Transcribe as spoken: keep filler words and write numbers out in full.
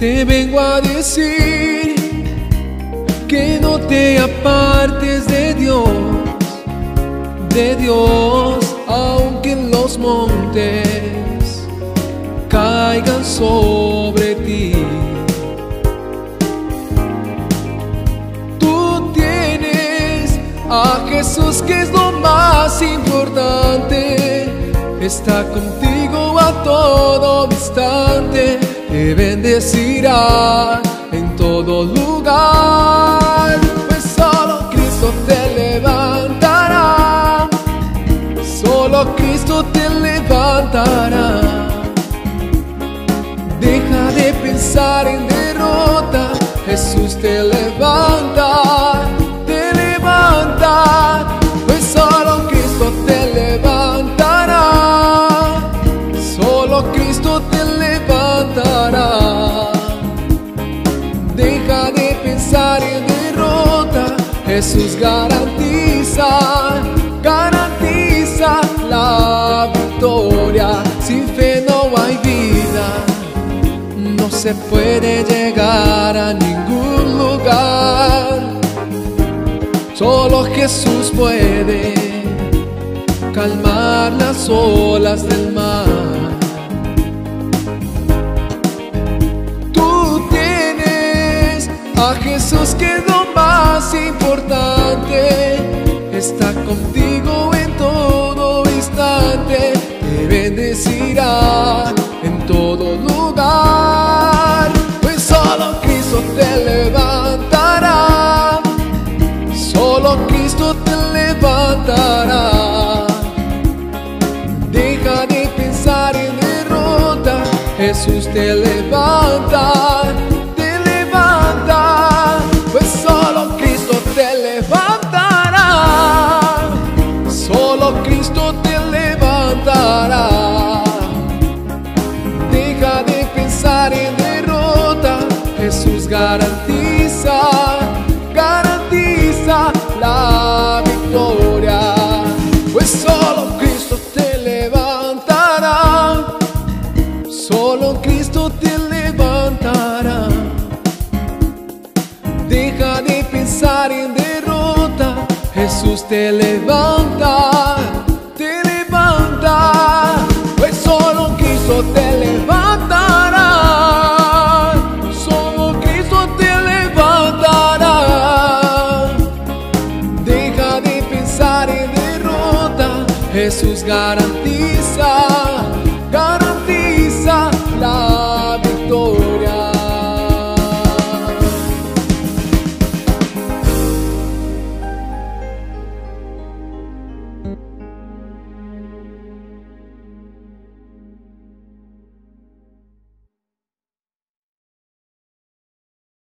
Te vengo a decir que no te apartes de Dios, de Dios, aunque los montes caigan sobre ti. Tú tienes a Jesús, que es lo más importante. Está contigo a todo instante, te bendecirá en todo lugar. Pues solo Cristo te levantará, solo Cristo te levantará. Deja de pensar en derrota, Jesús te levanta, te levanta. Pues solo Cristo te levantará, solo Cristo te levantará. Deja de pensar en derrota, Jesús garantiza, garantiza la victoria. Sin fe no hay vida, no se puede llegar a ningún lugar. Solo Jesús puede calmar las olas del mar. Tú tienes a Jesús, que es lo más importante. Está contigo en todo instante, te bendecirá en todo lugar. Pues solo Cristo te levantará, solo Cristo te levantará. Deja de pensar en derrota, Jesús te levanta, te levanta. Pues solo Cristo te levantará, solo Cristo te levantará. Deja de pensar en derrota, Jesús garantiza, garantiza la victoria. Pues solo Cristo te levantará, solo Cristo te levantará. Deja de pensar en derrota, Jesús te levanta, te levanta. Pues solo Cristo te levanta,